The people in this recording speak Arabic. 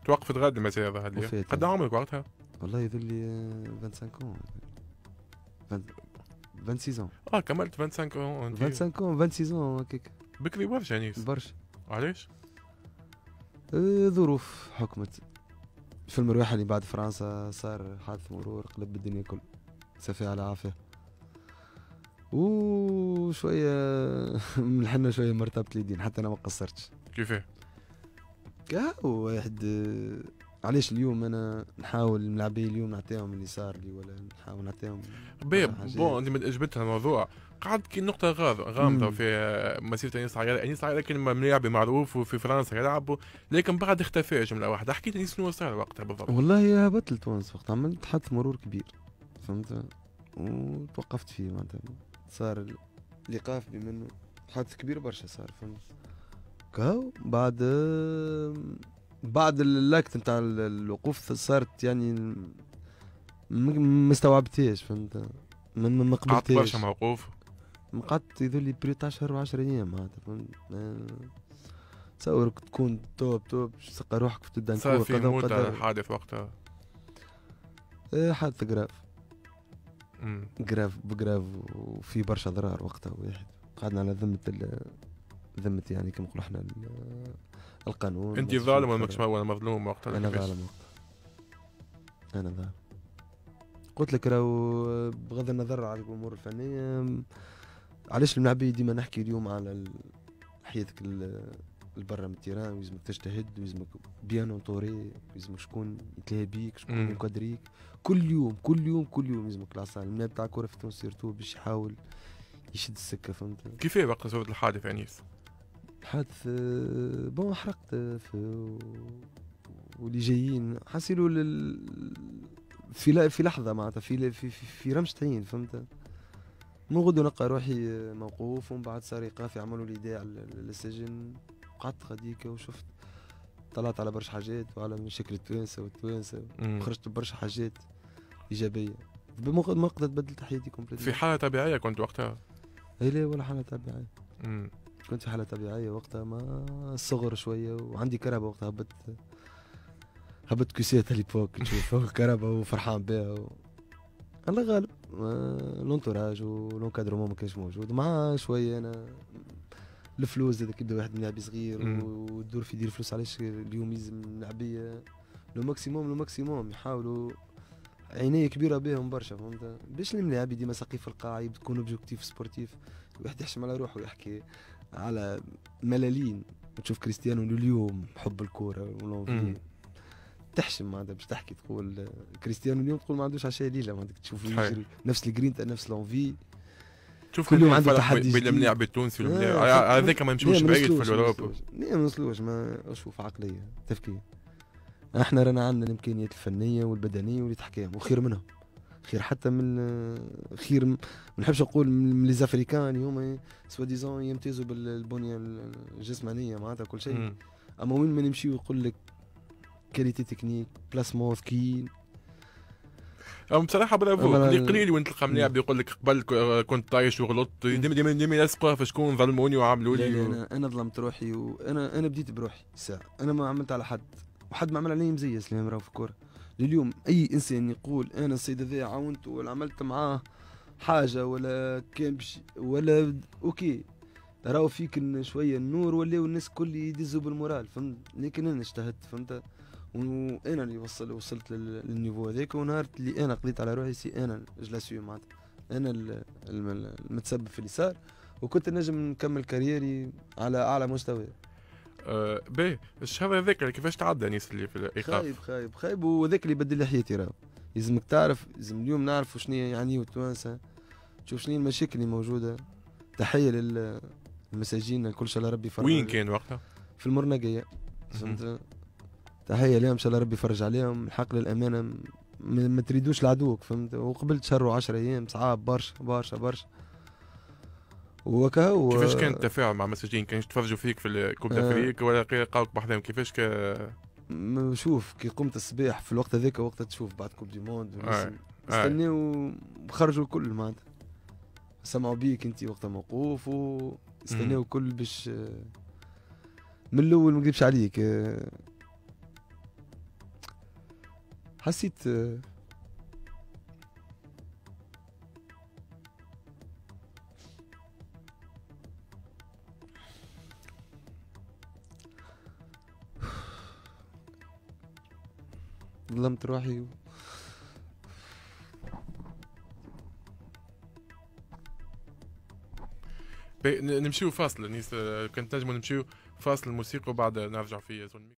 توقفت غاد المسيرة هذه. وفات. قد عمرك وقتها؟ والله يظل لي 25 ans 26 ans. كملت 25 انت. 25 ans 26 ans هكاك. بكري برشا نيس. برشا. علاش؟ ظروف حكمت. في المروحة اللي بعد فرنسا صار حادث مرور قلب الدنيا كل. سفي على عافية. وشوية ملحنا شوية مرتبة اليدين حتى أنا ما قصرتش. كيفاه؟ كهو واحد علاش اليوم أنا نحاول الملاعبية اليوم نعطيهم اللي صار لي ولا نحاول نعطيهم. بون انت جبتها الموضوع قعد كي نقطة غامضة في مسيرة أنيس العيالي. أنيس العيالي كان ملاعب معروف وفي فرنسا يلعب، لكن بعد اختفى جملة واحدة. حكيت أنيس شنو صار وقتها بالضبط؟ والله هبطت لتونس وقت عملت حادث مرور كبير فهمت وتوقفت فيه معناتها صار الإيقاف بمنه حادث كبير برشا صار فهمت. كهو بعد اللاكت نتاع الوقوف صارت يعني ما استوعبتهاش فهمت ما قبلتهاش. قعدت برشا موقوف. قعدت يذولي بري تاع شهر و10 أيام معناتها فهمت. تصورك تكون توب تلقى روحك في تبدا صار في موت حادث وقتها. حادث جراف بجراف وفي برشا ضرار وقتها واحد. قعدنا على ذمة يعني كما نقولوا احنا القانون. انت ظالم ولا مظلوم وقتها؟ انا ظالم وقتها. انا ظالم. قلت لك راهو بغض النظر على الامور الفنيه علاش الملاعبيه ديما نحكي اليوم على حياتك البرا من التيران ويلزمك تجتهد ويلزمك بيان اونطوري ويلزمك شكون يتلاهى بيك شكون يقدريك كل يوم يلزمك العصا الملاعب تاع الكره في تونس سيرتو باش يحاول يشد السكه فهمت. كيفاه وقت صورة الحادث انيس؟ الحادث بون حرقت واللي جايين حاسيلو في لحظه معناتها في رمش عين فهمت. من غدو نلقى روحي موقوف ومن بعد صار ايقاف يعملوا لي ايداع للسجن. قعدت غاديكا وشفت طلعت على برشا حاجات وعلى مشاكل التوانسه وخرجت ببرشا حاجات ايجابيه بمقدر بدلت حياتي كومبليت. في حاله طبيعيه كنت وقتها؟ اي لا ولا حاله طبيعيه. كنت في حاله طبيعيه وقتها ما صغر شويه وعندي كهرباء وقتها هبط كيسات ليبوك تشوف كهرباء وفرحان بها الله غالب. لونتوراج ولونكادرومون ما كانش موجود مع شويه انا الفلوس هذاك يبدا واحد لاعب صغير ودور في يدير فلوس. علاش اليوم يلزم اللاعبيه لو ماكسيموم يحاولوا عينيه كبيره بهم برشا فهمت باش الملاعب ديما سقيف القاع يكون اوبجيكتيف سبورتيف. الواحد يحشم على روحه ويحكي على ملالين وتشوف كريستيانو اليوم حب الكوره ولونفي تحشم معناتها باش تحكي تقول كريستيانو اليوم تقول ما عندوش عشاء ليله معناتها تشوف يجري نفس الجرينتا نفس لونفي. شوف كل يوم عنده تحدي بين الملاعب التونسي هذاك ما يمشوش بعيد في الاوروبا. لا ما نوصلوش ما اشوف عقليه تفكير. احنا رانا عندنا الامكانيات الفنيه والبدنيه واللي تحكيهم وخير منهم خير حتى من خير ما نحبش نقول من لي زافريكان هما سوا ديزون يمتازوا بالبنيه الجسمانيه معناتها كل شيء. اما وين ما نمشي ويقول لك كاليتي تكنيك بلاسمون ثقيل. بصراحه قليل وين تلقى ملاعب يقول لك قبل كنت طايش وغلطت ديما يلصقوها في شكون ظلموني وعملوا لي. انا ظلمت روحي وانا بديت بروحي ساعه انا ما عملت على حد وحد ما عمل علي مزيس اللي راهو في الكوره. لليوم اي انسان يقول انا السيد هذا عاونته ولا عملت معاه حاجه ولا كان ولا اوكي راهو فيك شويه النور ولاو الناس الكل يدزوا بالمورال فهمت. لكن انا اجتهدت فهمت وانا اللي وصلت للنيفو هذاك. ونهار اللي انا قضيت على روحي انا جلاسيو معناتها انا المتسبب في اللي صار وكنت نجم نكمل كاريري على اعلى مستوى. باهي الشهر هذاك كيفاش تعدى نيس اللي في الايقاف؟ خايب وذاك اللي بدل لي حياتي راهو. لازمك تعرف لازم اليوم نعرفوا شنو يعني التوانسه تشوف شنو المشاكل اللي موجوده. تحيه للمساجين الكل شاء الله ربي يفرج. وين كان وقتها؟ في المرنقيه فهمت. تحيه لهم ان شاء الله ربي يفرج عليهم. الحق للامانه ما تريدوش لعدوك فهمت. وقبلت شهر و10 ايام صعاب برشا وكهو. كيفاش كان التفاعل مع المساجين؟ كانوا يتفرجوا فيك في الكوب دافريك ولا لقاوك بحذاهم كيفاش شوف كي قمت الصباح في الوقت هذاك وقت تشوف بعد كوب دي موند استناو خرجوا الكل معناتها سمعوا بيك انت وقتها موقوف واستناو الكل باش من الاول ما نكذبش عليك حسيت ظلمت روحي نمشيو فاصل كنت نجمو نمشيو فاصل الموسيقى وبعد نرجع في زون